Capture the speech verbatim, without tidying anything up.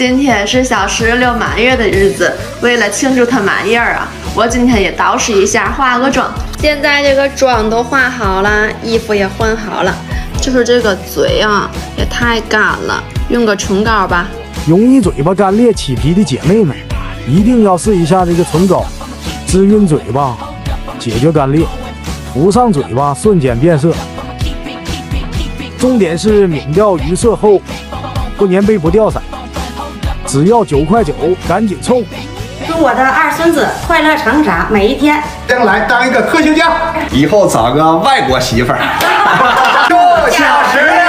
今天是小石榴满月的日子，为了庆祝他满月啊，我今天也捯饬一下，化个妆。现在这个妆都化好了，衣服也换好了，就是这个嘴啊也太干了，用个唇膏吧。 容易嘴巴干裂起皮的姐妹们，一定要试一下这个唇膏，滋润嘴巴，解决干裂，涂上嘴巴瞬间变色。重点是免掉余色后，不粘背不掉色，只要九块九，赶紧凑！ 祝我的二孙子快乐成长，每一天将来当一个科学家， 以后找个外国媳妇儿。 祝小石